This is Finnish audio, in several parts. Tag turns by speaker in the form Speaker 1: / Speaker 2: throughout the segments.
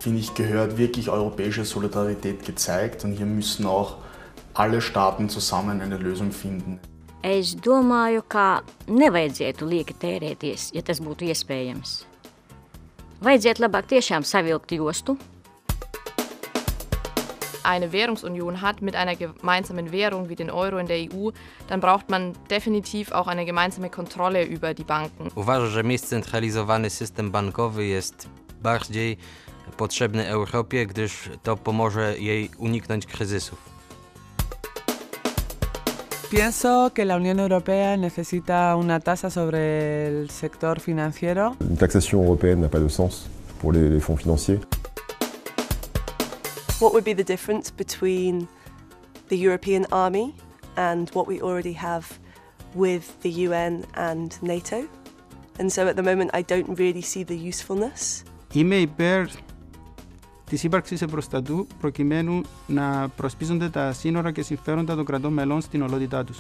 Speaker 1: finde ich, gehört wirklich europäische Solidarität gezeigt und hier müssen auch alle Staaten zusammen eine Lösung finden.
Speaker 2: Es domāju, ka nevajadzētu lieki tērēties, ja tas būtu iespējams. Vajadzētu labāk tiešām savilkt jostu.
Speaker 3: Eine Währungsunion hat mit einer gemeinsamen Währung wie den Euro in der EU, dann braucht man definitiv auch eine gemeinsame Kontrolle über die Banken.
Speaker 4: Uważam, że scentralizowany system bankowy jest bardziej potrzebny Europie, gdyż to pomoże jej uniknąć kryzysów.
Speaker 5: Pienso que la Unión Europea necesita una tasa sobre el sector financiero.
Speaker 6: Une taxation européenne n'a pas de sens pour les fonds financiers.
Speaker 7: What would be the difference between the European army and what we already have with the UN and NATO? And so at the moment I don't really see the usefulness.
Speaker 8: Είμαι υπέρ της ύπαρξης ευρωστατού προκειμένου να προσπίζονται τα σύνορα και συμφέροντα των κρατών μελών στην ολότητά τους.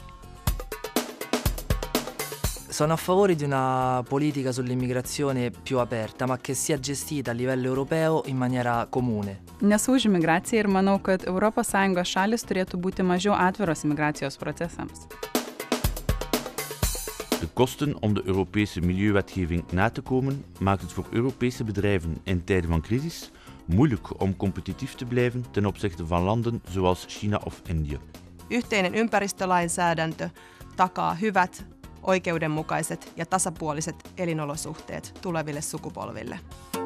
Speaker 9: Sono a favore di una politica sull'immigrazione più aperta, ma che sia gestita a livello europeo in maniera comune.
Speaker 10: Nesu už imigraciją ir manau, kad ES šalis turėtų būti mažiau atviros imigracijos procesams.
Speaker 11: De kosten om de Europese milieuwetgeving na te komen maakt het voor Europese bedrijven in tijden van crisis moeilijk om competitief te blijven ten opzichte van landen zoals China of India.
Speaker 12: Yhteinen ympäristölainsäädäntö takaa hyvät, oikeudenmukaiset ja tasapuoliset elinolosuhteet tuleville sukupolville.